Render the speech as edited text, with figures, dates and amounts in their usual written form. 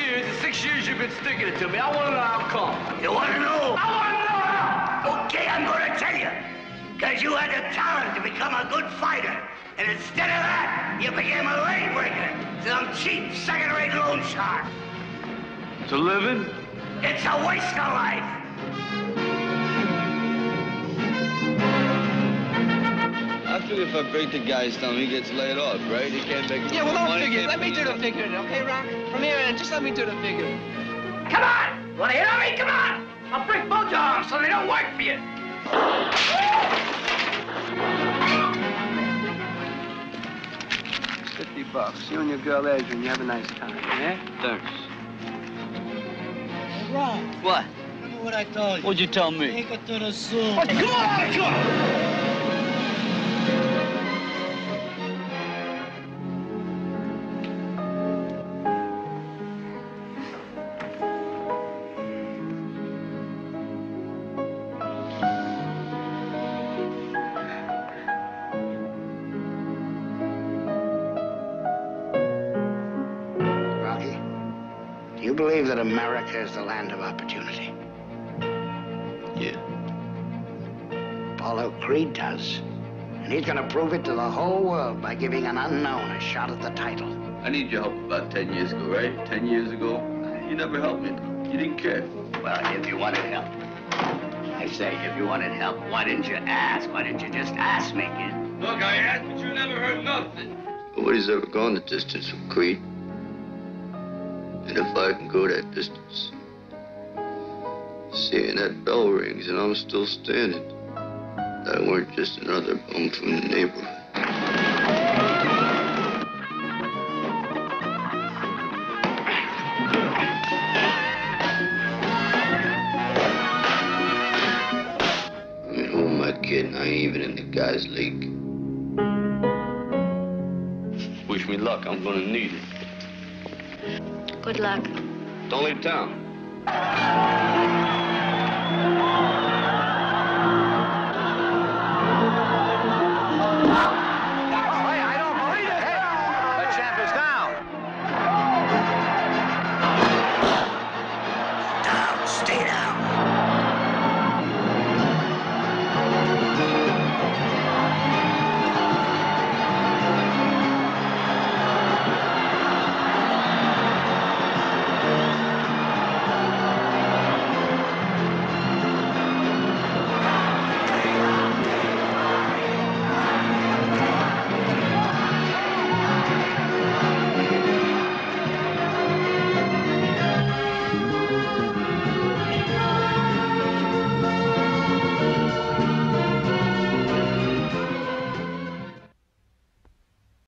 years, the 6 years you've been sticking it to me, I want to know how come. You want to know? I want to know how. Okay, I'm going to tell you. Because you had the talent to become a good fighter. And instead of that, you became a leg breaker. Some cheap, second-rate loan shark. To living? It's a waste of life. I figure if I break the guy's thumb, he gets laid off, right? He can't make Yeah, well, no don't money, figure. can't Let me put do it the figuring, okay, Rock? From here in, just let me do the figuring. Come on! Want to hit on me? Come on! I'll break both your arms so they don't work for you. $50. You and your girl Adrian, you have a nice time, eh? Thanks. Hey, Rob. What? Remember what I told you? What'd you tell me? Take her to the zoo. Come on! Come on! Do you believe that America is the land of opportunity? Yeah. Paulo Creed does. And he's going to prove it to the whole world by giving an unknown a shot at the title. I need your help about 10 years ago, right? 10 years ago. You never helped me. You didn't care. Well, if you wanted help. I say, if you wanted help, why didn't you ask? Why didn't you just ask me, kid? Look, I asked, but you never heard nothing. Nobody's ever gone the distance with Creed. And if I can go that distance, seeing that bell rings and I'm still standing, I weren't just another bum from the neighborhood. I mean, who am I kidding? I ain't even in the guys' league. Wish me luck. I'm gonna need it. Good luck. Don't leave town.